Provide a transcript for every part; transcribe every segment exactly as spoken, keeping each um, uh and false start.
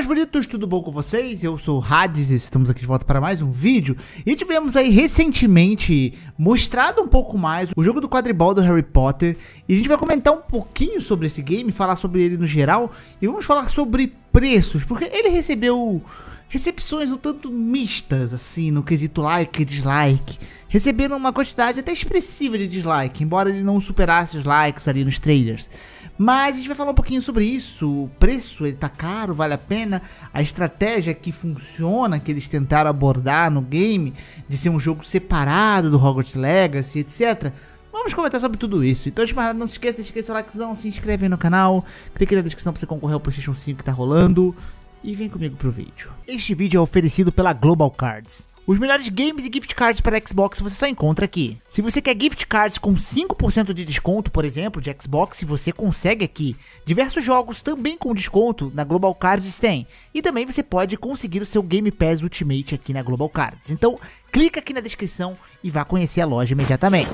bonitos, tudo bom com vocês? Eu sou o Hades, estamos aqui de volta para mais um vídeo. E tivemos aí recentemente mostrado um pouco mais o jogo do quadribol do Harry Potter. E a gente vai comentar um pouquinho sobre esse game, falar sobre ele no geral. E vamos falar sobre preços, porque ele recebeu recepções um tanto mistas, assim, no quesito like e dislike. Recebendo uma quantidade até expressiva de dislike, embora ele não superasse os likes ali nos trailers. Mas a gente vai falar um pouquinho sobre isso, o preço, ele tá caro, vale a pena, a estratégia que funciona, que eles tentaram abordar no game, de ser um jogo separado do Hogwarts Legacy, etcétera. Vamos comentar sobre tudo isso. Então, não se esqueça de deixar seu likezão, se inscreve aí no canal, clique na descrição para você concorrer ao PlayStation cinco que tá rolando, e vem comigo pro vídeo. Este vídeo é oferecido pela Global Cards. Os melhores games e gift cards para Xbox você só encontra aqui. Se você quer gift cards com cinco por cento de desconto, por exemplo, de Xbox, você consegue aqui. Diversos jogos também com desconto na Global Cards tem. E também você pode conseguir o seu Game Pass Ultimate aqui na Global Cards. Então, clica aqui na descrição e vá conhecer a loja imediatamente.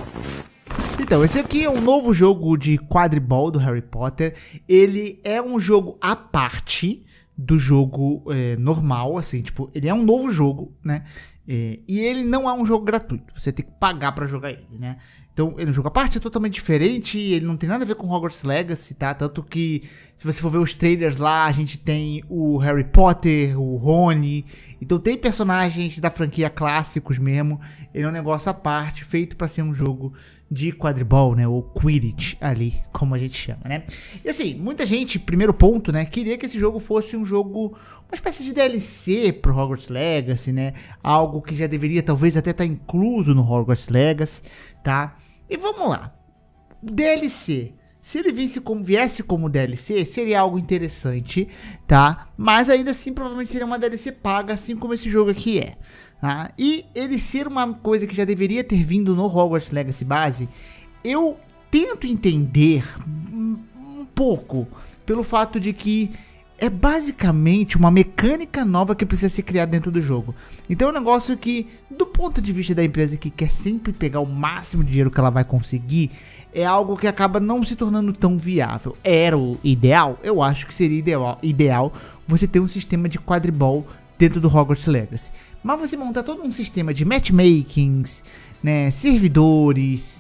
Então, esse aqui é um novo jogo de quadribol do Harry Potter. Ele é um jogo à parte do jogo é, normal, assim, tipo, ele é um novo jogo, né, é, e ele não é um jogo gratuito, você tem que pagar pra jogar ele, né, então ele é um jogo à parte, é totalmente diferente, ele não tem nada a ver com Hogwarts Legacy, tá, tanto que, se você for ver os trailers lá, a gente tem o Harry Potter, o Rony, então tem personagens da franquia clássicos mesmo, ele é um negócio à parte, feito pra ser um jogo de quadribol, né, ou Quidditch ali, como a gente chama, né. E assim, muita gente, primeiro ponto, né, queria que esse jogo fosse um jogo, uma espécie de D L C pro Hogwarts Legacy, né, algo que já deveria talvez até estar incluso no Hogwarts Legacy, tá. E vamos lá, D L C, se ele viesse como, viesse como D L C, seria algo interessante, tá, mas ainda assim provavelmente seria uma D L C paga, assim como esse jogo aqui é. Ah, e ele ser uma coisa que já deveria ter vindo no Hogwarts Legacy base, eu tento entender um, um pouco pelo fato de que é basicamente uma mecânica nova que precisa ser criada dentro do jogo. Então é um negócio que, do ponto de vista da empresa que quer sempre pegar o máximo de dinheiro que ela vai conseguir, é algo que acaba não se tornando tão viável. Era o ideal? Eu acho que seria ideal, ideal você ter um sistema de quadribol dentro do Hogwarts Legacy. Mas você montar todo um sistema de matchmakings, né, servidores,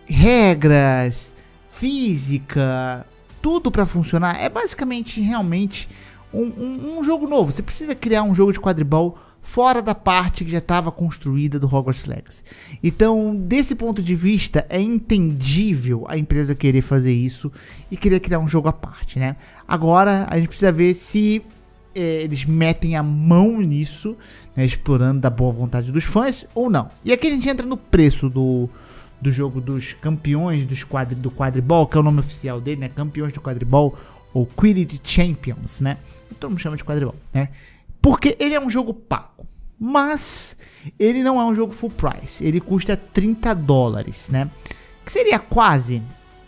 regras, física, tudo para funcionar, é basicamente realmente um, um, um jogo novo. Você precisa criar um jogo de quadribol fora da parte que já estava construída do Hogwarts Legacy. Então, desse ponto de vista, é entendível a empresa querer fazer isso e querer criar um jogo à parte, né? Agora, a gente precisa ver se É, eles metem a mão nisso, né, explorando da boa vontade dos fãs ou não. E aqui a gente entra no preço do, do jogo dos campeões dos quadri, do quadribol, que é o nome oficial dele, né, campeões do quadribol, ou Quidditch Champions, né, todo mundo chama de quadribol, né, porque ele é um jogo pago, mas ele não é um jogo full price, ele custa trinta dólares, né, que seria quase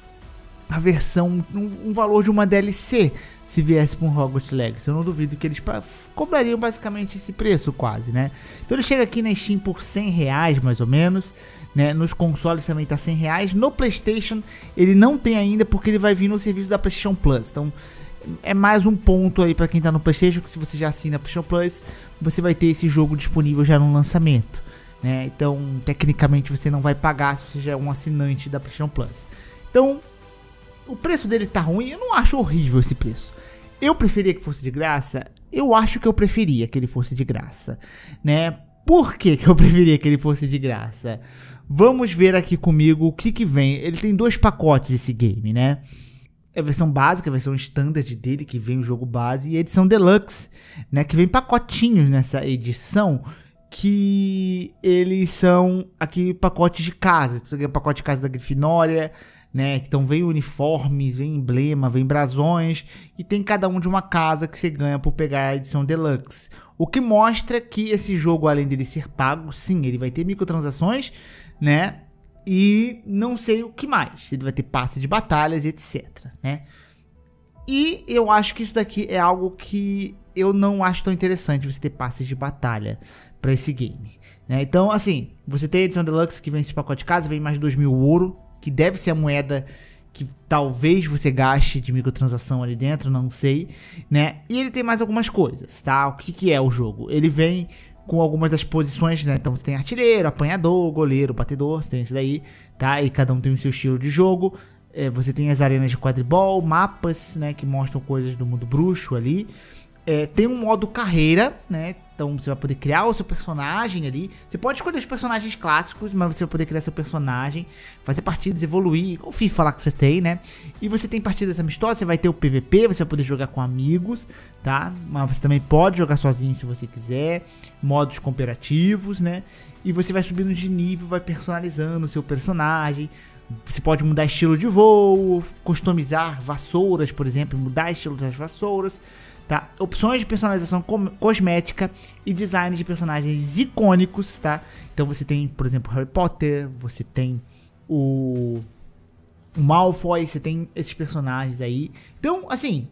a versão, um, um valor de uma D L C, se viesse para um Hogwarts Legacy. Eu não duvido que eles cobrariam basicamente esse preço quase, né? Então ele chega aqui na Steam por cem reais mais ou menos, né? Nos consoles também tá cem reais. No PlayStation ele não tem ainda porque ele vai vir no serviço da PlayStation Plus. Então é mais um ponto aí para quem tá no PlayStation, que se você já assina a PlayStation Plus, você vai ter esse jogo disponível já no lançamento, né? Então tecnicamente você não vai pagar se você já é um assinante da PlayStation Plus. Então o preço dele tá ruim, eu não acho horrível esse preço. Eu preferia que fosse de graça? Eu acho que eu preferia que ele fosse de graça, né? Por que que eu preferia que ele fosse de graça? Vamos ver aqui comigo o que que vem. Ele tem dois pacotes esse game, né? A versão básica, a versão standard dele, que vem o jogo base, e a edição deluxe, né? Que vem pacotinhos nessa edição, que eles são aqui pacotes de casa. Você ganha pacote de casa da Grifinória, né, então vem uniformes, vem emblema, vem brasões e tem cada um de uma casa que você ganha por pegar a edição deluxe. O que mostra que esse jogo, além dele ser pago, sim, ele vai ter microtransações, né, e não sei o que mais. Ele vai ter passe de batalhas e etcétera, né. E eu acho que isso daqui é algo que eu não acho tão interessante, você ter passes de batalha para esse game, né. Então, assim, você tem a edição deluxe que vem esse pacote de casa, vem mais dois mil ouro, que deve ser a moeda que talvez você gaste de microtransação ali dentro, não sei, né? E ele tem mais algumas coisas, tá? O que que é o jogo? Ele vem com algumas das posições, né? Então você tem artilheiro, apanhador, goleiro, batedor, você tem isso daí, tá? E cada um tem o seu estilo de jogo. É, você tem as arenas de quadribol, mapas, né? Que mostram coisas do mundo bruxo ali. É, tem um modo carreira, né? Então você vai poder criar o seu personagem ali. Você pode escolher os personagens clássicos, mas você vai poder criar seu personagem, fazer partidas, evoluir, igual o FIFA lá que você tem, né? E você tem partidas amistosas, você vai ter o P V P, você vai poder jogar com amigos, tá? Mas você também pode jogar sozinho se você quiser. Modos cooperativos, né? E você vai subindo de nível, vai personalizando o seu personagem. Você pode mudar estilo de voo, customizar vassouras, por exemplo, mudar estilo das vassouras. Tá? Opções de personalização cosmética e design de personagens icônicos, tá? Então você tem, por exemplo, Harry Potter, você tem o, o Malfoy, você tem esses personagens aí. Então, assim,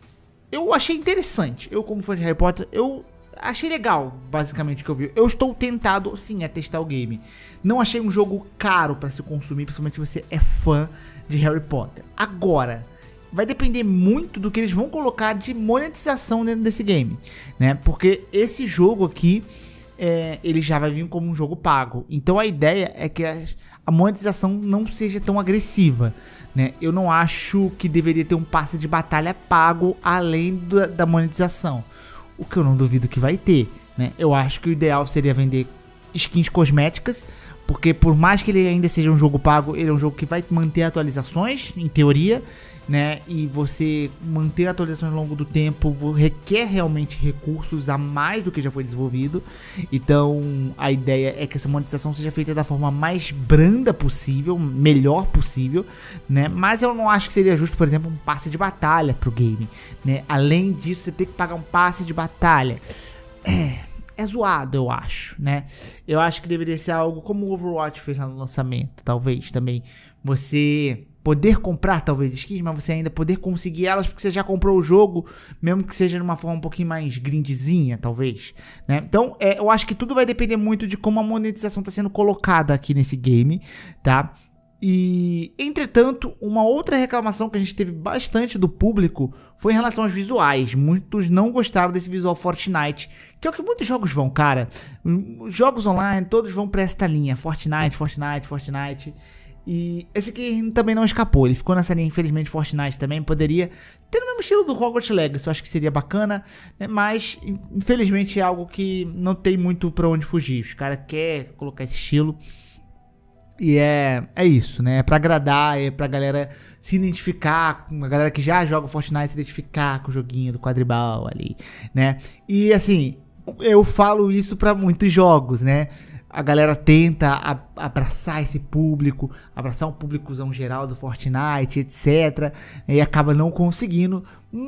eu achei interessante. Eu, como fã de Harry Potter, eu achei legal, basicamente, o que eu vi. Eu estou tentado, sim, a testar o game. Não achei um jogo caro para se consumir, principalmente se você é fã de Harry Potter. Agora, vai depender muito do que eles vão colocar de monetização dentro desse game, né? Porque esse jogo aqui, é, ele já vai vir como um jogo pago. Então a ideia é que a, a monetização não seja tão agressiva, né? Eu não acho que deveria ter um passe de batalha pago além da, da monetização. O que eu não duvido que vai ter, né? Eu acho que o ideal seria vender skins cosméticas, porque por mais que ele ainda seja um jogo pago, ele é um jogo que vai manter atualizações, em teoria, né? E você manter atualizações ao longo do tempo requer realmente recursos a mais do que já foi desenvolvido. Então a ideia é que essa monetização seja feita da forma mais branda possível, melhor possível, né? Mas eu não acho que seria justo, por exemplo, um passe de batalha pro game, né? Além disso, você ter que pagar um passe de batalha. É... É zoado, eu acho, né? Eu acho que deveria ser algo como o Overwatch fez lá no lançamento, talvez também. Você poder comprar, talvez, skins, mas você ainda poder conseguir elas porque você já comprou o jogo, mesmo que seja de uma forma um pouquinho mais grindzinha, talvez, né? Então, é, eu acho que tudo vai depender muito de como a monetização está sendo colocada aqui nesse game, tá? E, entretanto, uma outra reclamação que a gente teve bastante do público foi em relação aos visuais. Muitos não gostaram desse visual Fortnite, que é o que muitos jogos vão, cara. Os jogos online, todos vão pra esta linha, Fortnite, Fortnite, Fortnite. E esse aqui também não escapou, ele ficou nessa linha, infelizmente. Fortnite também poderia ter o mesmo estilo do Hogwarts Legacy, eu acho que seria bacana, né? Mas, infelizmente, é algo que não tem muito pra onde fugir. Os caras querem colocar esse estilo. E é, é isso, né? É pra agradar, é pra galera se identificar, a galera que já joga Fortnite se identificar com o joguinho do quadribol ali, né? E assim, eu falo isso pra muitos jogos, né? A galera tenta a, abraçar esse público, abraçar um públicozão geral do Fortnite, etcétera. E acaba não conseguindo,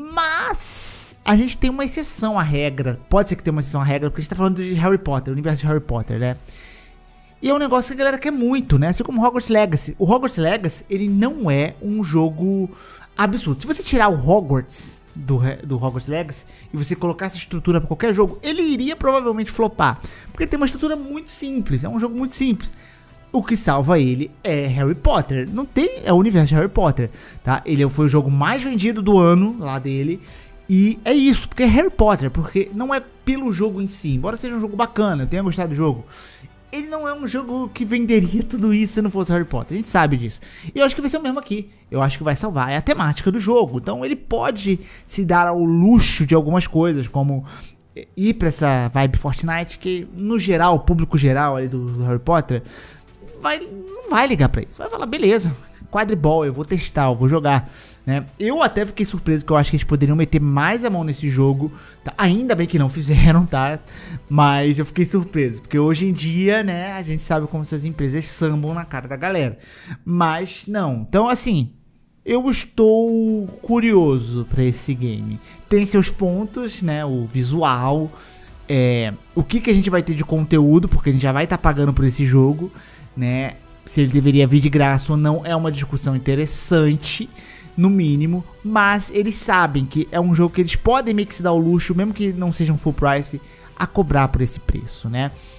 mas a gente tem uma exceção à regra. Pode ser que tenha uma exceção à regra, porque a gente tá falando de Harry Potter, o universo de Harry Potter, né? E é um negócio que a galera quer muito, né? Assim como o Hogwarts Legacy. O Hogwarts Legacy, ele não é um jogo absurdo. Se você tirar o Hogwarts do, do Hogwarts Legacy e você colocar essa estrutura para qualquer jogo, ele iria provavelmente flopar. Porque ele tem uma estrutura muito simples, é um jogo muito simples. O que salva ele é Harry Potter. Não tem, é o universo de Harry Potter, tá? Ele foi o jogo mais vendido do ano lá dele. E é isso, porque é Harry Potter, porque não é pelo jogo em si. Embora seja um jogo bacana, eu tenha gostado do jogo, ele não é um jogo que venderia tudo isso se não fosse Harry Potter, a gente sabe disso. E eu acho que vai ser o mesmo aqui, eu acho que vai salvar, é a temática do jogo. Então ele pode se dar ao luxo de algumas coisas, como ir pra essa vibe Fortnite, que no geral, o público geral ali do, do Harry Potter, vai, não vai ligar pra isso, vai falar, beleza, quadribol, eu vou testar, eu vou jogar, né? Eu até fiquei surpreso, que eu acho que eles poderiam meter mais a mão nesse jogo, tá? Ainda bem que não fizeram, tá? Mas eu fiquei surpreso, porque hoje em dia, né, a gente sabe como essas empresas sambam na cara da galera, mas não. Então, assim, eu estou curioso pra esse game. Tem seus pontos, né, o visual, é, o que que a gente vai ter de conteúdo, porque a gente já vai estar tá pagando por esse jogo, né? Se ele deveria vir de graça ou não é uma discussão interessante, no mínimo. Mas eles sabem que é um jogo que eles podem meio que se dar o luxo, mesmo que não seja um full price, a cobrar por esse preço, né?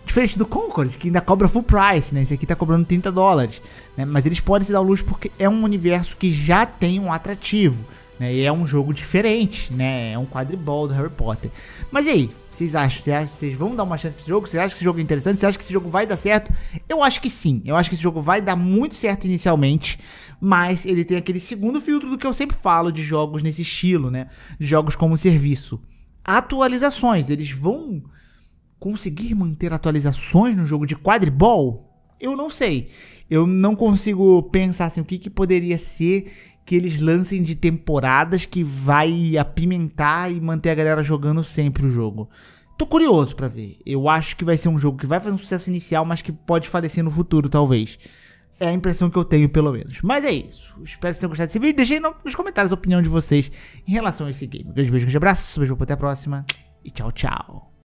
Diferente do Concord, que ainda cobra full price, né? Esse aqui tá cobrando trinta dólares, né? Mas eles podem se dar o luxo porque é um universo que já tem um atrativo, né? E é um jogo diferente, né? É um quadribol do Harry Potter. Mas e aí? Vocês acham? Vocês acham? Vocês vão dar uma chance pra esse jogo? Vocês acham que esse jogo é interessante? Vocês acham que esse jogo vai dar certo? Eu acho que sim. Eu acho que esse jogo vai dar muito certo inicialmente, mas ele tem aquele segundo filtro do que eu sempre falo de jogos nesse estilo, né? De jogos como serviço. Atualizações. Eles vão conseguir manter atualizações no jogo de quadribol? Eu não sei. Eu não consigo pensar assim, o que, que poderia ser que eles lancem de temporadas que vai apimentar e manter a galera jogando sempre o jogo. Tô curioso pra ver. Eu acho que vai ser um jogo que vai fazer um sucesso inicial, mas que pode falecer no futuro, talvez. É a impressão que eu tenho, pelo menos. Mas é isso. Espero que vocês tenham gostado desse vídeo. Deixem nos comentários a opinião de vocês em relação a esse game. Um grande beijo, um grande abraço. Beijo, até a próxima. E tchau, tchau.